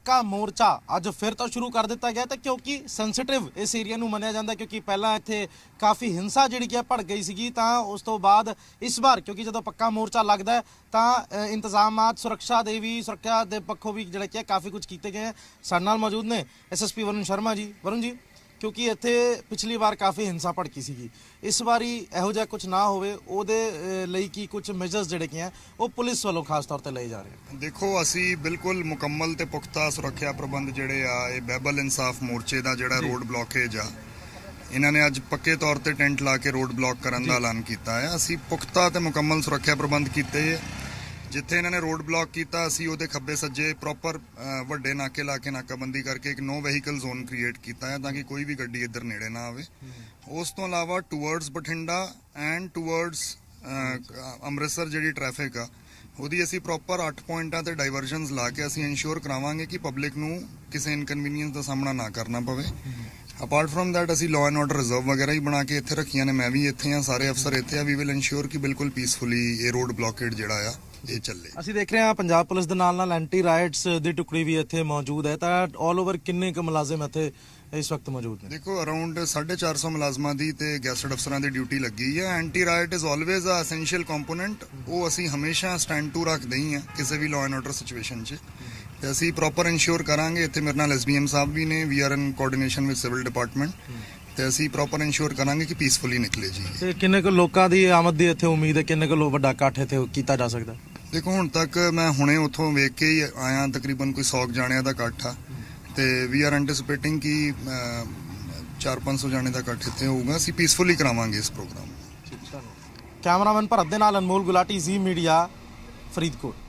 पक्का मोर्चा अज फिर तो शुरू कर दिता गया तो क्योंकि सेंसिटिव इस एरिया नूं मन्निया जांदा क्योंकि पहला इत्थे काफ़ी हिंसा जिहड़ी कि भड़ गई सीगी तां उस तो बाद इस बार क्योंकि जदों पक्का मोर्चा लगदा है तां इंतजामात सुरक्षा दे पक्षों भी जिहड़े कि काफ़ी कुछ किए गए हैं। साडे नाल मौजूद ने SSP वरुण शर्मा जी। वरुण जी, क्योंकि इत्थे पिछली बार काफ़ी हिंसा भड़की सीगी, इस बारी इहो जिहा कुछ ना होवे ओहदे लई की कुछ मेजर्स जिहड़े कि हैं वो पुलिस वालों खास तौर पर लए जा रहे हैं? देखो, असी बिल्कुल मुकम्मल ते पुख्ता सुरक्षा प्रबंध जिहड़े आ ये बैबल इंसाफ मोर्चे का जिहड़ा रोड ब्लॉकेज आ इन्होंने अज पक्के तौर पर टेंट ला के रोड ब्लॉक करने का ऐलान किया है। असी पुख्ता ते मुकम्मल सुरक्षा प्रबंध किए। जिथे इन्होंने रोड ब्लॉक किया असी उहदे खब्बे सज्जे प्रॉपर वड्डे नाके ला के नाकाबंदी करके एक नो वहीकल जोन क्रिएट किया है ताकि कोई भी गड्डी इधर नेड़े ना आवे। उस तो अलावा towards Bathinda and towards Amritsar जी ट्रैफिक आ ਉਹਦੀ ਅਸੀਂ ਪ੍ਰੋਪਰ 8 ਪੁਆਇੰਟਾਂ ਤੇ ਡਾਈਵਰਜਨਸ ਲਾ ਕੇ ਅਸੀਂ ਇਨਸ਼ੋਰ ਕਰਾਵਾਂਗੇ ਕਿ ਪਬਲਿਕ ਨੂੰ ਕਿਸੇ ਇਨਕਨਵੀਨੀਅੰਸ ਦਾ ਸਾਹਮਣਾ ਨਾ ਕਰਨਾ ਪਵੇ। ਅਪਾਰਟ ਫਰਮ ਦੈਟ ਅਸੀਂ ਲਾਅ ਐਂਡ ਆਰਡਰ ਰਿਜ਼ਰਵ ਵਗੈਰਾ ਹੀ ਬਣਾ ਕੇ ਇੱਥੇ ਰੱਖੀਆਂ ਨੇ। ਮੈਂ ਵੀ ਇੱਥੇ ਆ, ਸਾਰੇ ਅਫਸਰ ਇੱਥੇ ਆ। ਵੀ ਵਿਲ ਇਨਸ਼ੋਰ ਕਿ ਬਿਲਕੁਲ ਪੀਸਫੁਲੀ ਇਹ ਰੋਡ ਬਲੌਕੇਡ ਜਿਹੜਾ ਆ ਇਹ ਚੱਲੇ। ਅਸੀਂ ਦੇਖ ਰਹੇ ਹਾਂ ਪੰਜਾਬ ਪੁਲਿਸ ਦੇ ਨਾਲ ਐਂਟੀ ਰਾਇਟਸ ਦੀ ਟੁਕੜੀ ਵੀ ਇੱਥੇ ਮੌਜੂਦ ਹੈ। ਤਾਂ ਆਲ ਓਵਰ ਕਿੰਨੇ ਕੁ ਮੁਲਾਜ਼ਮ ਇੱਥੇ इस वक्त मौजूद ने? देखो, अराउंड 450 मुलाजमां दी ते गैसटेड अफसरां दी ड्यूटी लगी है। Anti riot is always a essential component. वो असी हमेशा स्टैंड टू रखते ही हैं किसी भी लॉ एंड ऑर्डर सिचुएशन च। ते असी प्रॉपर इंश्योर करांगे। इत्थे मेरे नाल SBM साहब भी ने। We are in coordination with civil department ते असी प्रॉपर इंश्योर करांगे कि पीसफुली निकले जी। ते किन्ने क लोकां दी आमद दी इत्थे उम्मीद है? किन्ने क वड्डा इकट्ठ इत्थे कीता जा सकदा? देखो, हुण तक मैं हुणे उत्थों वेख के ही आया, तकरीबन कोई 100 जाणियां दा इकट्ठ आ ते वी आर एंटिसिपेटिंग कि 400-500 जाने का इकट्ठ इत्थे होगा। असी पीसफुली करावांगे इस प्रोग्राम। कैमरामैन भरत दे नाल अनमोल गुलाटी, जी मीडिया, फरीदकोट।